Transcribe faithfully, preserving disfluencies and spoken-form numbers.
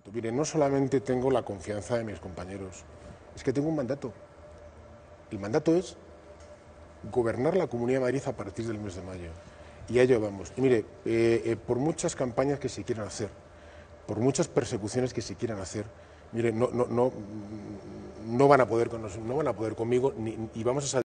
absoluto. Mire, no solamente tengo la confianza de mis compañeros, es que tengo un mandato. El mandato es gobernar la Comunidad de Madrid a partir del mes de mayo. Y a ello vamos. Y mire, eh, eh, por muchas campañas que se quieran hacer, por muchas persecuciones que se quieran hacer, mire, no, no, no, no van a poder con nosotros, no van a poder conmigo, ni, y vamos a salir